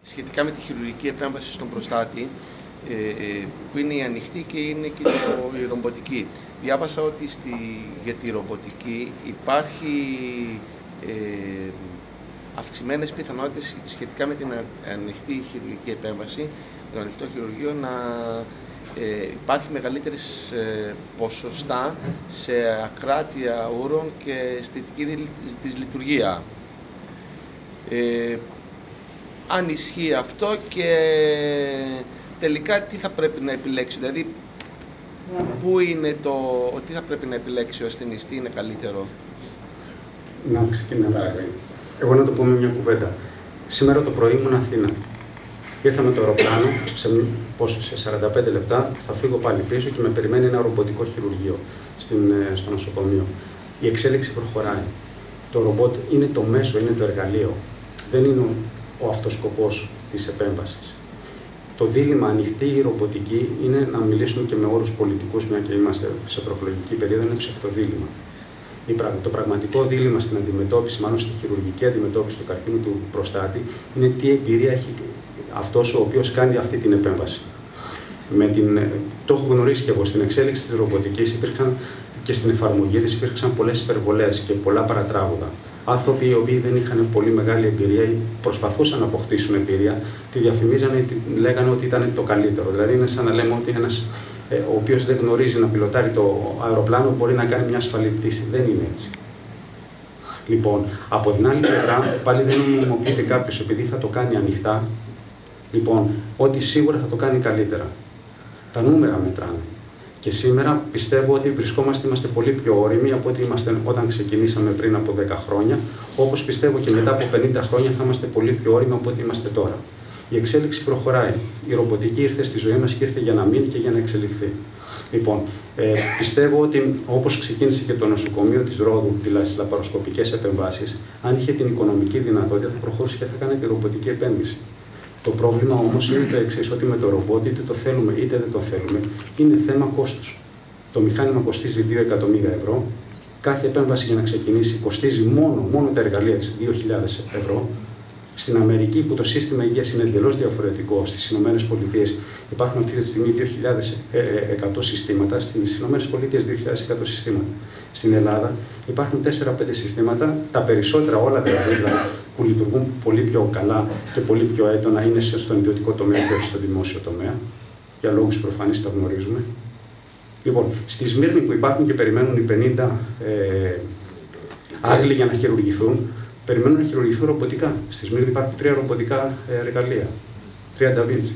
Σχετικά με τη χειρουργική επέμβαση στον προστάτη, που είναι η ανοιχτή και είναι και η ρομποτική. Διάβασα ότι για τη ρομποτική υπάρχει αυξημένες πιθανότητες σχετικά με την ανοιχτή χειρουργική επέμβαση, το ανοιχτό χειρουργείο, να υπάρχει μεγαλύτερες ποσοστά σε ακράτεια ούρων και αισθητική δυσλειτουργία. Αν ισχύει αυτό και τελικά τι θα πρέπει να επιλέξει, δηλαδή τι θα πρέπει να επιλέξει ο ασθενής, τι είναι καλύτερο. Να ξεκινάμε. Εγώ να το πω με μια κουβέντα. Σήμερα το πρωί ήμουν Αθήνα. Ήρθα με το αεροπλάνο, σε 45 λεπτά θα φύγω πάλι πίσω και με περιμένει ένα ρομποτικό χειρουργείο στο νοσοκομείο. Η εξέλιξη προχωράει. Το ρομπότ είναι το μέσο, είναι το εργαλείο. Δεν είναι ο αυτοσκοπός της επέμβασης. Το δίλημμα ανοιχτή ή ρομποτική είναι, να μιλήσουμε και με όρους πολιτικούς, μια και είμαστε σε προεκλογική περίοδο, είναι ψευτοδίλημμα. Το πραγματικό δίλημμα στην αντιμετώπιση, μάλλον στη χειρουργική αντιμετώπιση του καρκίνου του προστάτη, είναι τι εμπειρία έχει αυτός ο οποίος κάνει αυτή την επέμβαση. Το έχω γνωρίσει και εγώ στην εξέλιξη της ρομποτικής και στην εφαρμογή της υπήρξαν πολλές υπερβολές και πολλά παρατράγουδα. Άνθρωποι οι οποίοι δεν είχαν πολύ μεγάλη εμπειρία ή προσπαθούσαν να αποκτήσουν εμπειρία, τη διαφημίζανε, λέγανε ότι ήταν το καλύτερο. Δηλαδή είναι σαν να λέμε ότι ένας ο οποίος δεν γνωρίζει να πιλοτάρει το αεροπλάνο μπορεί να κάνει μια ασφαλή πτήση. Δεν είναι έτσι. Λοιπόν, από την άλλη πλευρά, πάλι δεν νομιμοποιείται κάποιος επειδή θα το κάνει ανοιχτά. Λοιπόν, ότι σίγουρα θα το κάνει καλύτερα. Τα νούμερα μετράνε. Και σήμερα πιστεύω ότι είμαστε πολύ πιο όριμοι από ό,τι είμαστε όταν ξεκινήσαμε πριν από 10 χρόνια, όπως πιστεύω και μετά από 50 χρόνια θα είμαστε πολύ πιο όριμοι από ό,τι είμαστε τώρα. Η εξέλιξη προχωράει. Η ρομποτική ήρθε στη ζωή μας και ήρθε για να μείνει και για να εξελιχθεί. Λοιπόν, πιστεύω ότι όπως ξεκίνησε και το νοσοκομείο της Ρόδου, δηλαδή στις λαπαροσκοπικές επεμβάσεις, αν είχε την οικονομική δυνατότητα θα προχώρησε και θα κάνει τη ρομποτική επένδυση. Το πρόβλημα όμως είναι το εξής, ότι με το ρομπότ είτε το θέλουμε είτε δεν το θέλουμε, είναι θέμα κόστους. Το μηχάνημα κοστίζει 2 εκατομμύρια ευρώ. Κάθε επέμβαση για να ξεκινήσει κοστίζει μόνο τα εργαλεία της 2.000 ευρώ. Στην Αμερική, που το σύστημα υγείας είναι εντελώς διαφορετικό, στις Ηνωμένες Πολιτείες υπάρχουν αυτή τη στιγμή 2.100 συστήματα, στις Ηνωμένες Πολιτείες 2.100 συστήματα. Στην Ελλάδα υπάρχουν 4-5 συστήματα, τα περισσότερα όλα δηλαδή που λειτουργούν πολύ πιο καλά και πολύ πιο έντονα είναι στον ιδιωτικό τομέα και όχι στο δημόσιο τομέα. Για λόγους προφανείς το γνωρίζουμε. Λοιπόν, στη Σμύρνη που υπάρχουν και περιμένουν οι 50 Άγγλοι για να χειρουργηθούν, περιμένουν να χειρουργηθούν ρομποτικά. Στη Σμύρνη υπάρχουν 3 ρομποτικά εργαλεία. 3 Da Vinci.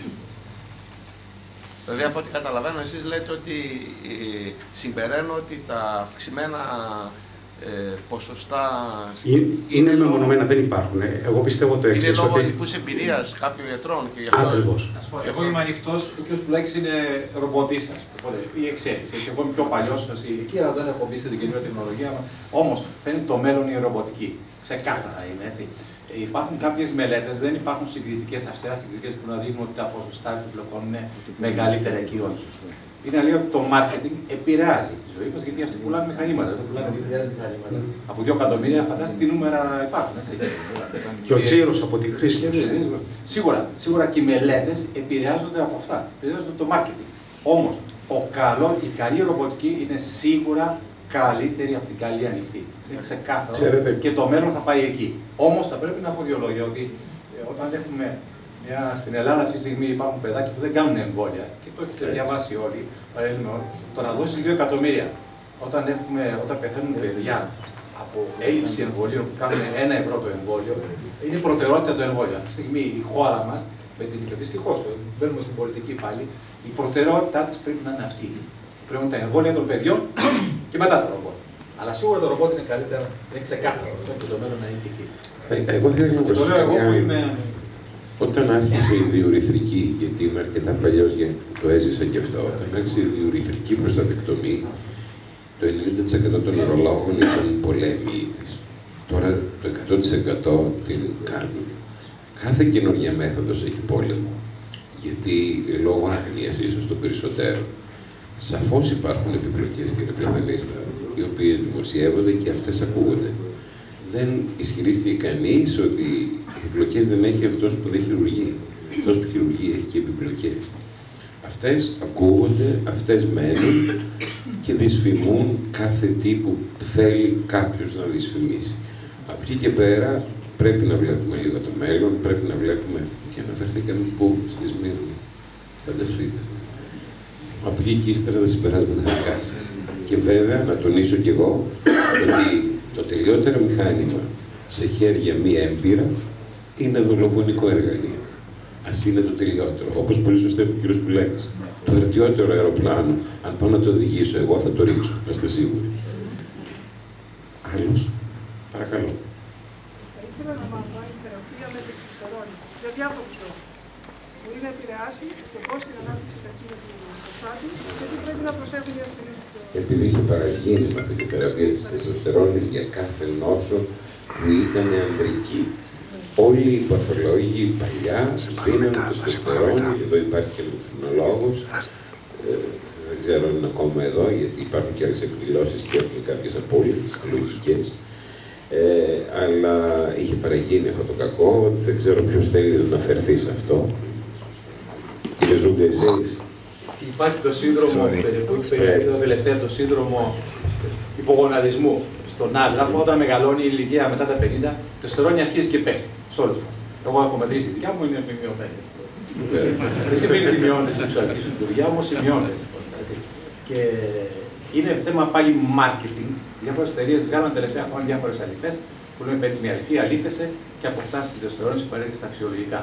Δηλαδή, από ό,τι καταλαβαίνω, εσείς λέτε ότι συμπεραίνω ότι τα αυξημένα ποσοστά... Είναι μεμονωμένα, δεν υπάρχουν. Εγώ πιστεύω το εξής. Είναι λόγω λοιπούς εμπειρίας κάποιων γιατρών και γι' αυτό... Ακριβώς. Εγώ είμαι ανοιχτός, ο κ. Πουλάκης είναι ρομποτίστας. Οπότε η εξέλιξη. Εγώ είμαι πιο παλιός στην ηλικία, δεν έχω μπει στην καινούργια τεχνολογία. Όμως φαίνεται το μέλλον η ρομποτική. Ξεκάθαρα είναι έτσι. Υπάρχουν κάποιες μελέτες, δεν υπάρχουν συγκριτικές, αυστηρά συγκριτικές που να δείχνουν ότι τα ποσοστά επιπλοκών είναι μεγαλύτερα εκεί ή όχι. Είναι αλήθεια ότι το marketing επηρεάζει τη ζωή μας, γιατί αυτοί πουλάνε μηχανήματα. Δεν πουλάνε 2.000 μηχανήματα. Από 2 εκατομμύρια, φαντάζεστε τι νούμερα υπάρχουν. Έτσι. Και ο τζίρος από τη χρήση. Σίγουρα και οι μελέτες επηρεάζονται από αυτά. Επηρεάζονται το marketing. Όμως, η καλή ρομποτική είναι σίγουρα καλύτερη από την καλή ανοιχτή. Είναι ξεκάθαρο. Και το μέλλον θα πάει εκεί. Όμως θα πρέπει να πω 2 λόγια ότι όταν έχουμε στην Ελλάδα αυτή τη στιγμή υπάρχουν παιδάκια που δεν κάνουν εμβόλια και το έχετε διαβάσει όλοι. Παραδείγμα, το να δώσει 2 εκατομμύρια όταν πεθαίνουν παιδιά από έλλειψη εμβολίων που κάνουν 1 ευρώ το εμβόλιο, είναι προτεραιότητα το εμβόλιο. Αυτή τη στιγμή η χώρα μας, δυστυχώς, μπαίνουμε στην πολιτική πάλι, η προτεραιότητά της πρέπει να είναι αυτή. Πρέπει να είναι τα εμβόλια των παιδιών και μετά το ρομπότ. Αλλά σίγουρα το ρομπότ είναι καλύτερα, είναι ξεκάθαρο αυτό και το μέλλον να είναι και εκεί. Εγώ θα ήθελα να προσθέσω. Όταν άρχισε η διουρηθρική, γιατί είμαι αρκετά παλιός και το έζησα και αυτό, όταν άρχισε η διουρηθρική προστατεκτομή, το 90% των ουρολόγων ήταν πολέμοι της. Τώρα το 100% την κάνουν. Κάθε καινούργια μέθοδος έχει πόλεμο. Γιατί λόγω άγνοιας ίσως των περισσότερων. Σαφώς υπάρχουν επιπλοκές, κύριε Πλατανίστα, οι οποίες δημοσιεύονται και αυτές ακούγονται. Δεν ισχυρίστηκε κανείς ότι οι Επιπλοκές δεν έχει αυτός που δεν χειρουργεί. Αυτός που χειρουργεί έχει και επιπλοκές. Αυτές ακούγονται, αυτές μένουν και δυσφημούν κάθε τι που θέλει κάποιος να δυσφημίσει. Από εκεί και πέρα πρέπει να βλέπουμε λίγο το μέλλον, πρέπει να βλέπουμε και αναφερθήκαμε πού, στη Σμύρνη. Φανταστείτε. Από εκεί και ύστερα τα συμπεράσματα δικά σας. Και βέβαια να τονίσω κι εγώ ότι το τελειότερο μηχάνημα σε χέρια μη έμπειρα είναι δολοφονικό εργαλείο. Ας είναι το τελειότερο. Όπως πολύ σωστά είπε ο κ. Πουλάκης. Το βελτιότερο αεροπλάνο, αν πάω να το οδηγήσω εγώ, θα το ρίξω. Να είστε σίγουροι. Άλλος, παρακαλώ. Θα ήθελα να μάθω αν η θεραπεία με τεστοστερόνη για διάφορους λόγους μπορεί να επηρεάσει και πώς την ανάπτυξη καρκίνου του προστάτη και τι πρέπει να προσέχουν οι ασθενείς. Επειδή είχε παραγίνει με αυτή τη θεραπεία της τεστοστερόνης για κάθε νόσο που ήταν ανδρική. Όλοι οι παθολόγοι παλιά δίνανε τεστοστερόνη, εδώ υπάρχει και ενδοκρινολόγος, δεν ξέρω αν είναι ακόμα εδώ, γιατί υπάρχουν και άλλες εκδηλώσεις και έχουν κάποιες απώλειες λογικές. Αλλά είχε παραγίνει αυτό το κακό, δεν ξέρω ποιος θέλει να αναφερθεί σε αυτό. Κύριε Ζούγκα, εσείς. Υπάρχει το σύνδρομο, το τελευταίο το σύνδρομο υπογοναδισμού στον άντρα, που όταν μεγαλώνει η ηλικία μετά τα 50, το τεστοστερόνη αρχίζει και πέφτει σε όλους μας. Εγώ έχω μετρήσει τη δικιά μου, είναι μειωμένη. Δεν σημαίνει ότι μειώνεται η σεξουαλική σου λειτουργία, όμως μειώνεται. Και είναι θέμα πάλι marketing. Διάφορες εταιρείες βγάλαν τελευταία χρόνια διάφορες αλήφες που λένε παίρνεις μια αλήφη, αλήφεσαι και αποκτάς τη τεστοστερόνη σου παρέχει στα φυσιολογικά.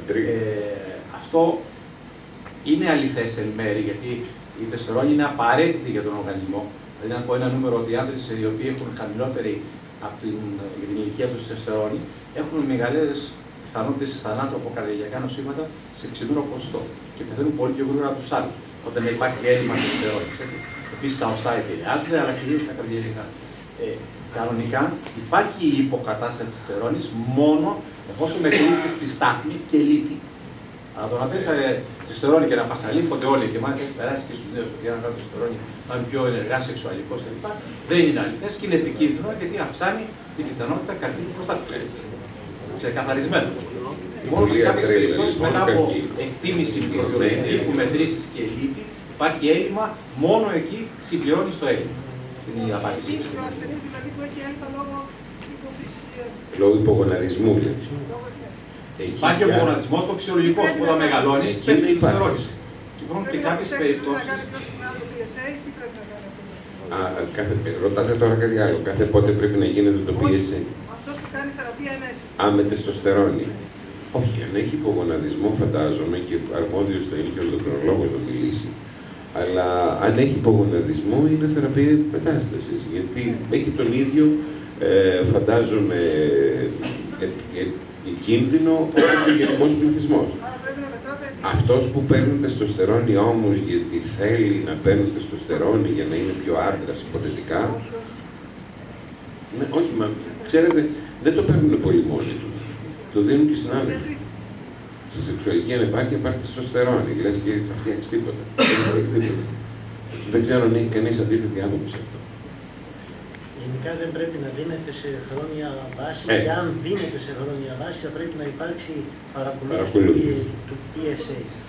Αυτό είναι αληθές εν μέρη, γιατί η τεστοστερόνη είναι απαραίτητη για τον οργανισμό. Δηλαδή, να πω ένα νούμερο ότι οι άντρες οι οποίοι έχουν χαμηλότερη για την ηλικία του τεστοστερόνη έχουν μεγαλύτερες πιθανότητες θανάτου από καρδιακά νοσήματα σε υψηλότερο ποσοστό και πεθαίνουν πολύ πιο γρήγορα από τους άλλους όταν υπάρχει έλλειμμα τεστοστερόνης. Επίσης, τα οστά επηρεάζονται, αλλά κυρίως τα καρδιακά. Κανονικά υπάρχει η υποκατάσταση της τεστοστερόνης μόνο εφόσον μετρήσεις τη στάθμη και λείπει. Αλλά το να πες τεστοστερόνη και να πασαλήφονται όλοι και μάλιστα έχει περάσει και στους νέους ότι αν κάνουν τεστοστερόνη θα είναι πιο ενεργά σεξουαλικός κλπ. Δεν είναι αληθές και είναι επικίνδυνο γιατί αυξάνει την πιθανότητα καρκίνου προστάτη. Ξεκαθαρισμένο. Μόνο σε κάποιες περιπτώσεις μετά από εκτίμηση μικροβιολογική που μετρήσεις και λείπει υπάρχει έλλειμμα, μόνο εκεί συμπληρώνεις το έλλειμμα. Είναι η απάντησή του. Ο ασθενής δηλαδή που έχει έλλειμμα λόγω υποφύσης. Λόγω υπογοναδισμού, λέει. Υπάρχει ο υπογοναδισμός, το φυσιολογικός που όταν μεγαλώνει και πέφτει η τεστοστερόνη. Και υπάρχουν και κάποιες περιπτώσεις. Ρωτάτε τώρα κάτι άλλο. Κάθε πότε πρέπει να γίνεται το PSA. Αυτός που κάνει θεραπεία είναι έσυ. Με τεστοστερόνη. Όχι, αν έχει υπογοναδισμό φαντάζομαι και αρμόδιος θα είναι και ο ενδοκρινολόγος να μιλήσει. Αλλά αν έχει υπογοναδισμό είναι θεραπεία επιμετάστασης. Γιατί έχει τον ίδιο, φαντάζομαι, κίνδυνο όπως και ο γενικός πληθυσμός. Αυτός που παίρνει τεστοστερόνη όμως γιατί θέλει να παίρνει τεστοστερόνη για να είναι πιο άντρας υποθετικά, ναι, όχι, μα ξέρετε, δεν το παίρνουν πολύ μόνοι τους. Το δίνουν και συνάδελφοι. Στη σεξουαλική ανεπάρκεια υπάρχει τεστοστερόνη, λες και θα φτιάξει τίποτα. Δεν ξέρω αν έχει κανείς αντίθετη άποψη σε αυτό. Γενικά δεν πρέπει να δίνεται σε χρόνια βάση και αν δίνεται σε χρόνια βάση θα πρέπει να υπάρξει παρακολούθηση του PSA.